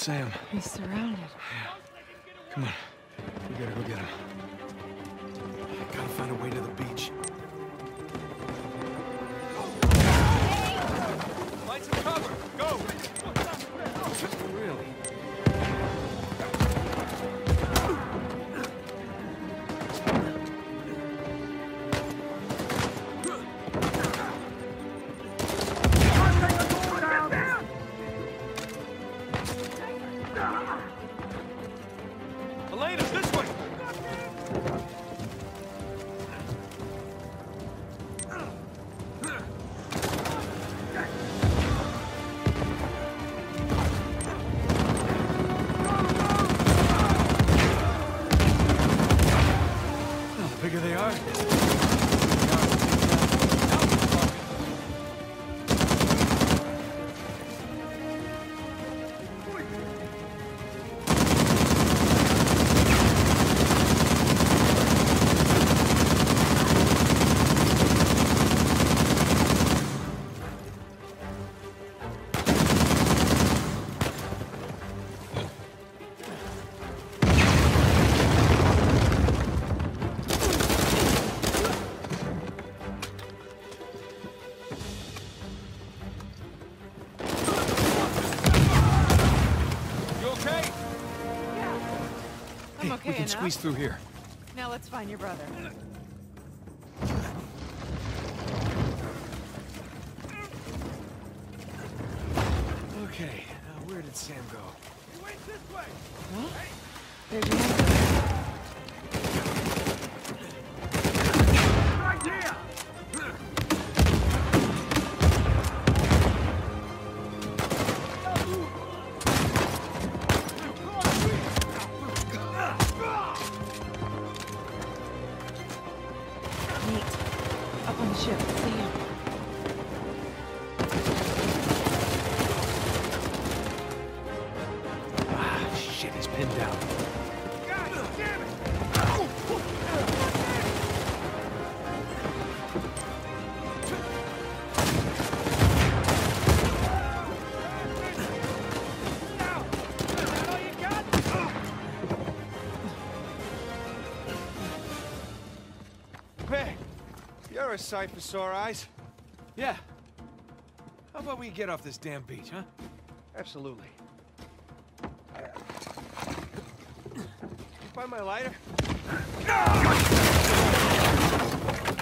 Sam. He's surrounded. Yeah. Come on. We gotta go get him. I gotta find a way to the beach. Find some cover! Go! Really? Elena's this way! Well, the bigger they are. I'm okay We can enough. squeeze through here. Now let's find your brother. Okay, now where did Sam go? He went this way! Huh? There's your brother. Right here! Nate, up on the ship. See you. Ah, shit, he's pinned down. God damn it! Now! Is that all you got? Hey, you're a sight for sore eyes. Yeah. How about we get off this damn beach, huh? Absolutely. You find my lighter?